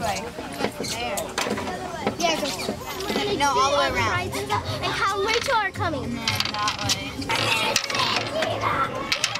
way. There. Yeah, go. No, all the way around. And Kyle and Rachel are coming. And then that way.